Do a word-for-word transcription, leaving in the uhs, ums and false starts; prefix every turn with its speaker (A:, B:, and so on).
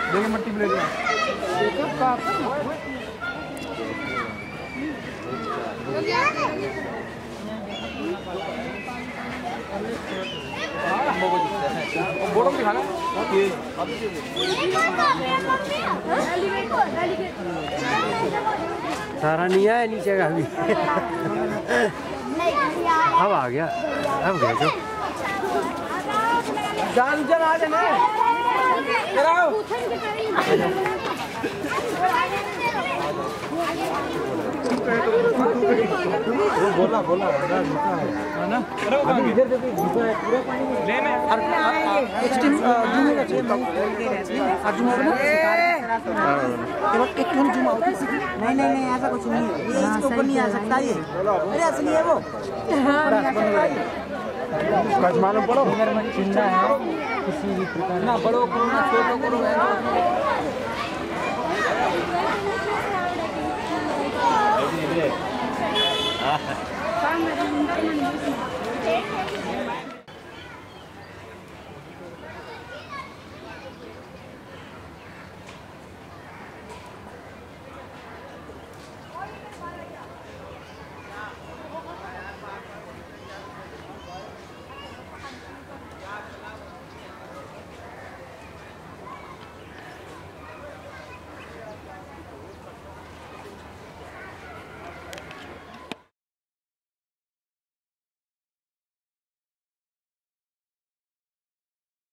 A: देखिए मट्टी प्लेट में बोर्ड में दिखाना
B: सारा नहीं आया नीचे का भी। अब आ गया, अब गया जो
A: जान जन आ जाना बोला बोला है ना अभी इधर देखो घुसा है पूरा पानी में लेना एक टीम जूम होगा चाहिए और जूम होगा ना एक एक जूम आउट नहीं नहीं नहीं ऐसा कुछ नहीं है ये इसके ऊपर नहीं आ सकता ये अरे असली है वो कुछ मालूम पड़ो अगर मैं चिंता है किसी भी प्रकार ना बड़ो करो ना छोटो करो है